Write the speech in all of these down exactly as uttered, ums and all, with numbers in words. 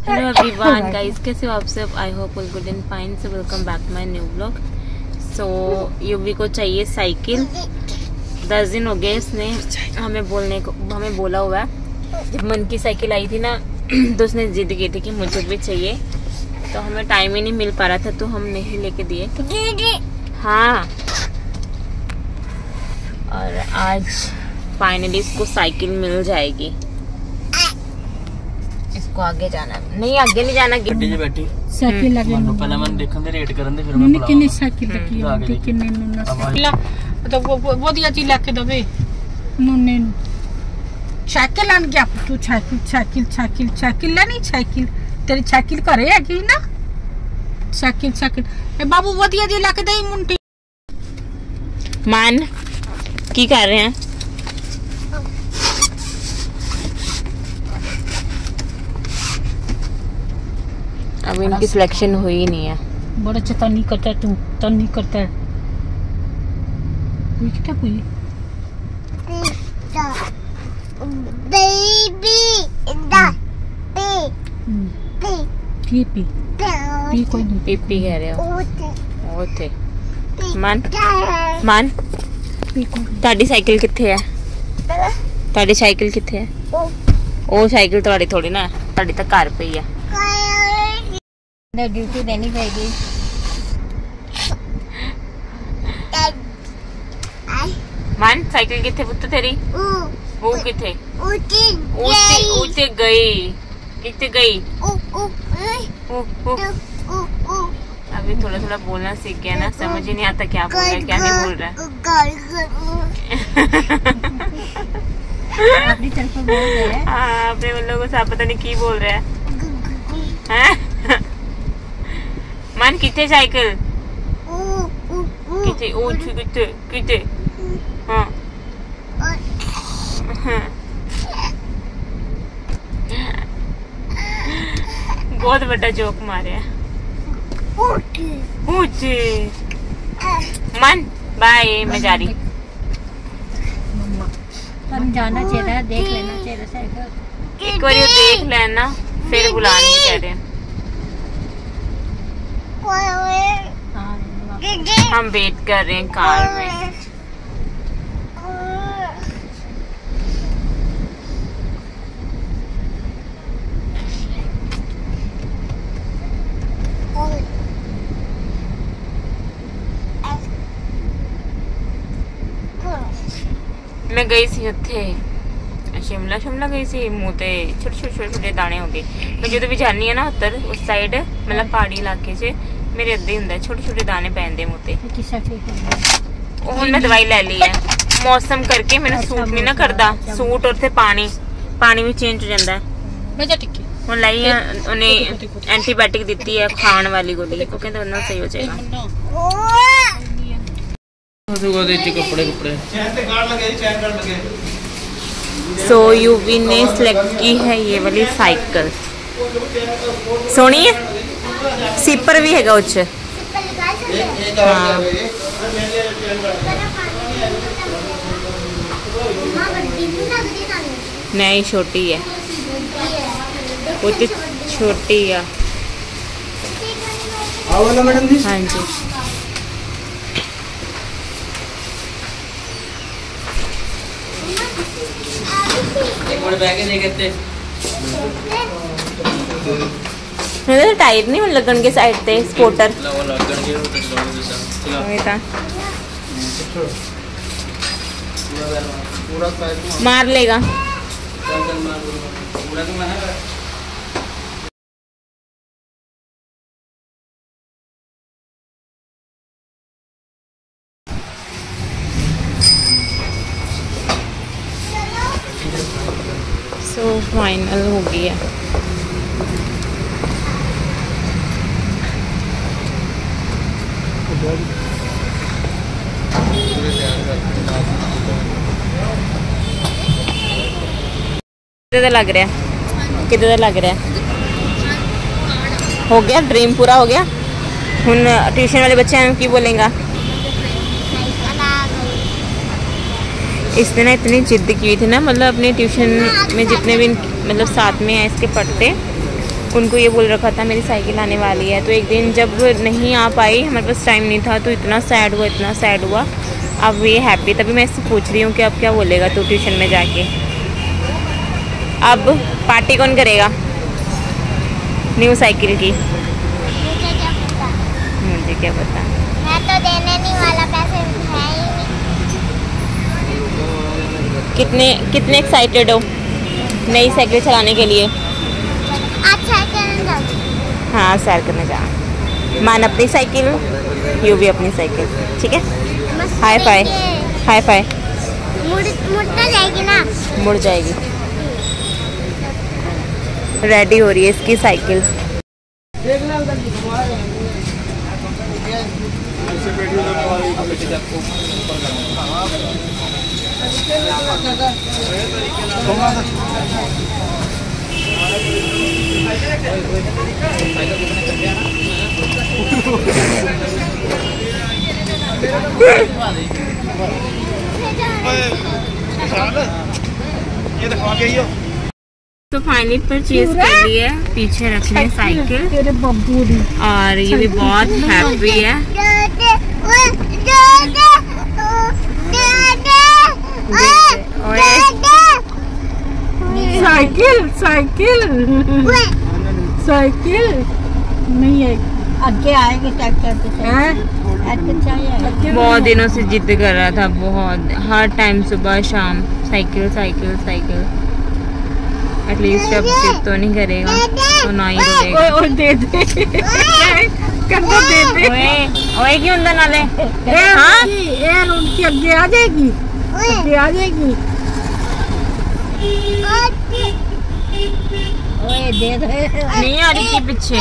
Hello everyone guys, कैसे हो आप सब? I hope all good and fine. So welcome back to my new blog. So Yuvi को चाहिए साइकिल। दस दिन हो गए इसने हमें बोलने को हमें बोला हुआ है। जब मन की साइकिल आई थी ना तो उसने जिद की थी कि मुझे भी चाहिए, तो हमें टाइम ही नहीं मिल पा रहा था तो हम नहीं लेके दिए। हाँ, और आज फाइनली इसको साइकिल मिल जाएगी। इसको आगे जाना है, नहीं आगे नहीं जाना। ਗੱਡੀ 'ਚ ਬੈਠੀ ਸਾਈਕਲ ਲੱਗੇ ਮੈਨੂੰ ਪਹਿਲਾਂ ਮੈਨੂੰ ਦੇਖਣ ਦੇ ਰੇਟ ਕਰਨ ਦੇ ਫਿਰ ਮੈਂ ਉਹਨੇ ਕਿੰਨੀ ਸਾਈਕਲ ਲੱਗੀ ਹੈ ਤੇ ਕਿੰਨੇ ਨੂੰ ਨਾ तो वो ਵਧੀਆ ਚੀਜ਼ ਲੈ ਕੇ ਦਵੇ ਮੁੰਨੇ ਨੂੰ ਸਾਈਕਲ ਆਂ ਗਿਆ ਤੂੰ ਸਾਈਕਲ ਸਾਈਕਲ ਸਾਈਕਲ ਸਾਈਕਲ ਲੈਣੀ ਸਾਈਕਲ ਤੇਰੀ ਸਾਈਕਲ ਘਰੇ ਹੈਗੀ ਨਾ ਸਾਈਕਲ ਸਾਈਕਲ ਇਹ ਬਾਬੂ ਵਧੀਆ ਜੀ ਲੈ ਕੇ ਦੇਈ ਮੁੰਡੀ। मान की कर रहे हैं? अब इनकी सिलेक्शन हुई नहीं है। बड़ा चता नहीं करता तू तो नहीं करता है कोई क्या कोई बेबी दा पी पी पी पी पी कोई नहीं पीपी कह रहे हो? ओथे मान मान ਤੁਹਾਡੀ ਸਾਈਕਲ ਕਿੱਥੇ ਹੈ? ਤੁਹਾਡੀ ਸਾਈਕਲ ਕਿੱਥੇ ਹੈ? ਉਹ ਸਾਈਕਲ ਤੁਹਾਡੀ ਥੋੜੀ ਨਾ, ਤੁਹਾਡੀ ਤਾਂ ਘਰ ਪਈ ਹੈ। ना ड्यूटी देनी पड़ेगी। मान साइकिल किथे पुत्त तेरी? वो किथे? ऊटी ऊटी ऊटी गई किथे गई? ऊ ऊ ऊ ऊ अभी थोड़ा थोड़ा बोलना सीख गया ना, समझ ही नहीं आता क्या बोल रहा है क्या नहीं बोल रहा है। अपनी तरफ बोल रहे हैं। हाँ, अपने उन लोगों से पता नहीं की बोल रहा है। हैं? मान किथे साइकिल किथे? ओ किथे किथे? हाँ बहुत बड़ा जोक मारे है। मन बाय, मैं जा रही। हम जाना चाहिए, देख लेना चाहिए साइकिल एक बार देख लेना फिर बुलाने कह रहे हैं। हम वेट कर रहे हैं कार में। मैं गई सी उत्थे शिमला शिमला गई सी, मुँह ते छोटे छोटे छोटे छोटे दाने हो गए। मैं जो भी जानी है ना उधर उस साइड मतलब पहाड़ी इलाके से मेरे अद्धे होंगे छोटे छोटे दाने पैंदे मुँह ते। हुण मैं दवाई ले ली है, मौसम करके मैंने सूट नहीं ना करता। सूट और थे पानी पानी भी चेंज हो जाता है। हुण लाई है उन्हें एंटीबायोटिक दी है खाण वाली गोली, वो कहते उन्हें सही हो जाएगा। कपड़े कपड़े सो यूवी ने सिलेक्ट की है ये वाली साइकिल। सोनी है, सीपर भी है उच। हाँ। नहीं छोटी है, वो तो छोटी है। हाँ जी, टायर नहीं लगन के साइड ते स्पोर्टर मार लेगा। सो फाइनल हो गया। कितना लग रहा है? कितना लग रहा है? हो गया, ड्रीम पूरा हो गया। हुन ट्यूशन वाले बच्चे हैं की बोलेंगा? इसने ना इतनी जिद की थी ना, मतलब अपने ट्यूशन में जितने भी मतलब साथ में हैं इसके पढ़ते, उनको ये बोल रखा था मेरी साइकिल आने वाली है। तो एक दिन जब नहीं आ पाई, हमारे पास टाइम नहीं था, तो इतना सैड हुआ इतना सैड हुआ। अब ये हैप्पी, तभी मैं इससे पूछ रही हूँ कि अब क्या बोलेगा तो ट्यूशन में जाके। अब पार्टी कौन करेगा न्यू साइकिल की? मुझे क्या पता, मुझे क्या पता। मैं तो देने नहीं वाला, पैसे है ही नहीं। कितने कितने एक्साइटेड हो नई साइकिल चलाने के लिए? अच्छा करने जाओ। हाँ सैर करने जा। मान अपनी साइकिल, यू भी अपनी साइकिल, ठीक है? मस्त हाई फाई, देखिए। Hi fi. मुड़ मुड़ तो जाएगी ना। मुड़ जाएगी। रेडी हो रही है इसकी साइकिल। ये दिखा के ही हो। तो फाइनली परचेज कर ली है, पीछे रखने साइकिल। तेरे बब्बू दी और ये भी बहुत हैप्पी है। साइकिल साइकिल साइकिल नहीं है, आगे आएंगे ट्रैक्टर पे। हैं? ट्रैक्टर चाहिए। बहुत दिनों से जिद कर रहा था, बहुत, हर टाइम सुबह शाम साइकिल साइकिल साइकिल। एटलीस्ट अब जिद तो नहीं करेगा तो ना ही रोएगा। ओए ओए दे दे कंधा दे दे। ओए ओए क्यों अंदर नाले? ए हाँ? उनकी ए उनकी आगे आ जाएगी, आगे आ जाएगी। ओए दे दे। नहीं आ रही थी पीछे।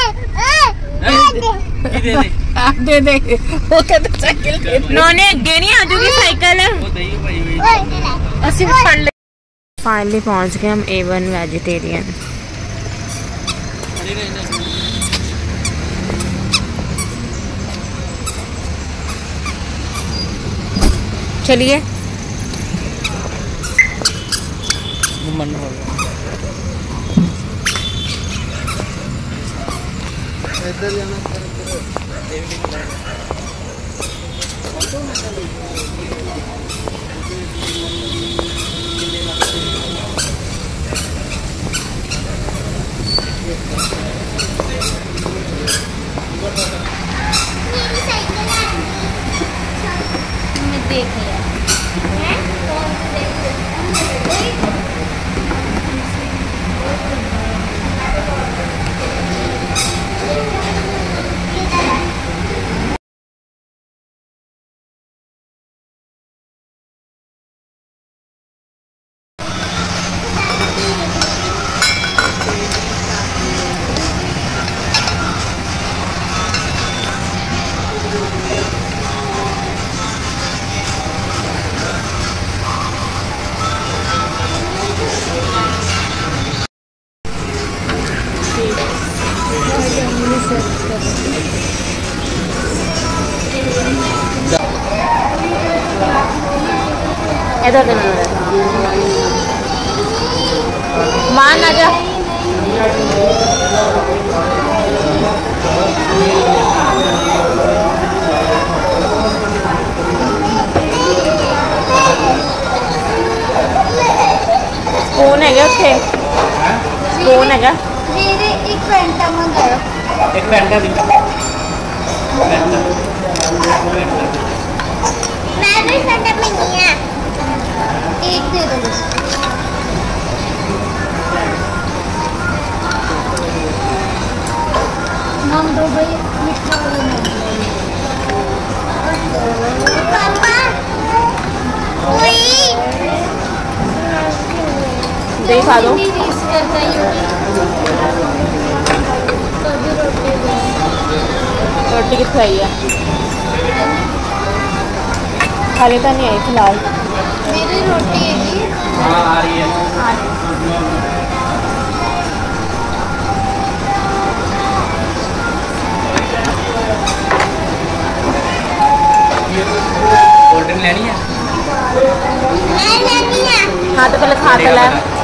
दे दे वो कहते साइकिल दे दे। नोने अगे नहीं आ जाऊगी साइकिल। वो दही भाई हुई। ਅਸੀਂ ਵੀ ਫੜ ਲੈ। फाइनली पहुंच गए हम ए वन वेजिटेरियन। चलिए मन हो गया। इधर जाना मेरी साइकिल है। मैं देख लिया। हैं? कौन सी साइकिल? इधर देना मान आ जा। स्पून है क्या उत्थे? स्पून है क्या? मेरे एक फैंटा मंगाया। एक फैंटा दी। मैं भी फैंटा में नहीं है। एक दे दो बस। नाम दो भाई, मिठा वाला नाम दो। पापा कोई दही खा दो। नहीं रीस करता कभी रोटी दो। रोटी कितनी आई है? खाली तो नहीं आई फिलहाल। मेरी रोटी है जी। हाँ आ रही है। कोल्ड ड्रिंक लेनी है? मैं लेनी है। हाँ तो पहले खा तो ला।